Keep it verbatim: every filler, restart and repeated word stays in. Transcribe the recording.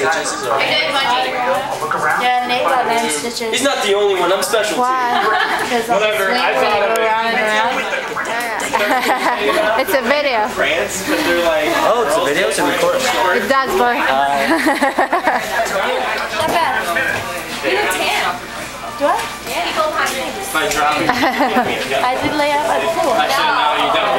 stitches? Or? Yeah, Nate got nine stitches. He's not the only one. I'm special Why? too. Whatever. I thought of it. Around and around. It's a video. France, but they're like. Oh, it's a video. It's a recording. It does, boy. Uh, Not bad. You look tan. Do I? Yeah. By dropping. I did lay out at the pool. Actually, no, you don't.